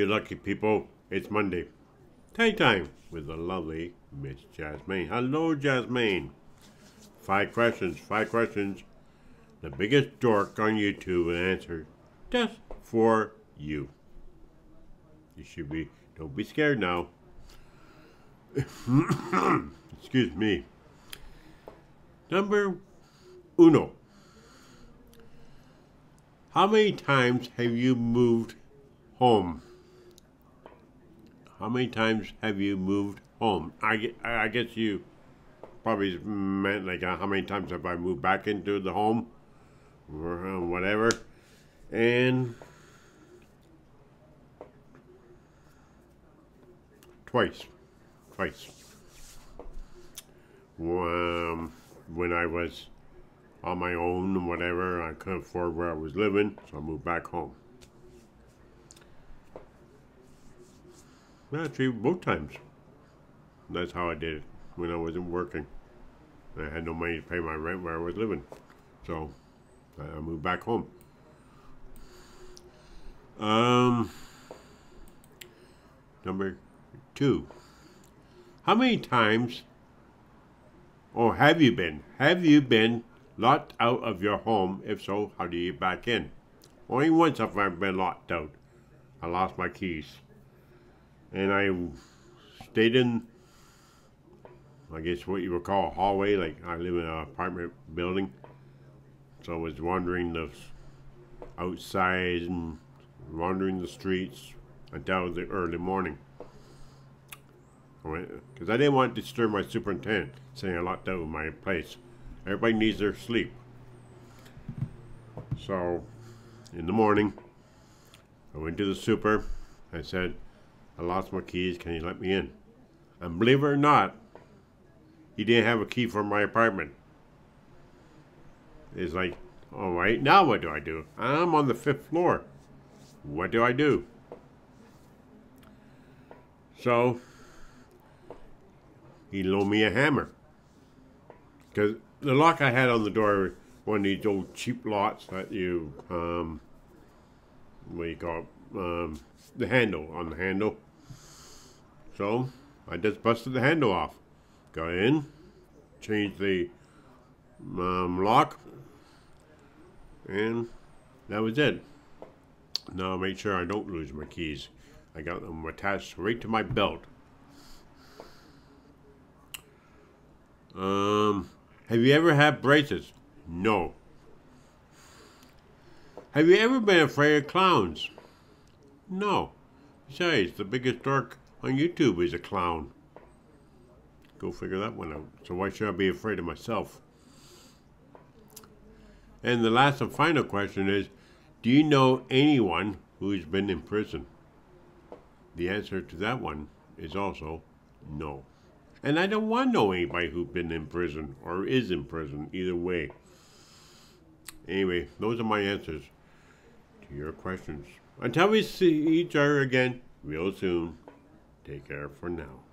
lucky people. It's Monday. Tay time with the lovely Miss Jasmine. Hello, Jasmine. 5 questions. 5 questions. The biggest dork on YouTube will answer just for you. You should be. Don't be scared now. Excuse me. Number uno. How many times have you moved home? How many times have you moved home? I guess you probably meant like how many times have I moved back into the home or whatever. And twice. When I was on my own and whatever, I couldn't afford where I was living, so I moved back home. Actually, both times. That's how I did it when I wasn't working. I had no money to pay my rent where I was living, so I moved back home. Number 2. How many times, or have you been locked out of your home? If so, how do you get back in? Only once have I been locked out. I lost my keys. And I stayed in, I guess what you would call a hallway. Like, I live in an apartment building. So I was wandering the outside and wandering the streets until the early morning. Because I didn't want to disturb my superintendent, saying I locked out of my place. Everybody needs their sleep. So, in the morning, I went to the super. I said, I lost my keys, can you let me in? And believe it or not, he didn't have a key for my apartment. It's like, all right, now what do I do? I'm on the 5th floor. What do I do? So, he loaned me a hammer. Because the lock I had on the door, one of these old cheap locks that you, what do you call it? The handle, on the handle. So, I just busted the handle off. Got in, changed the lock, and that was it. Now I'll make sure I don't lose my keys. I got them attached right to my belt. Have you ever had braces? No. Have you ever been afraid of clowns? No. Besides, the biggest dork on YouTube is a clown. Go figure that one out. So why should I be afraid of myself? And the last and final question is, do you know anyone who's been in prison? The answer to that one is also no. And I don't want to know anybody who's been in prison or is in prison, either way. Anyway, those are my answers to your questions. Until we see each other again real soon, take care for now.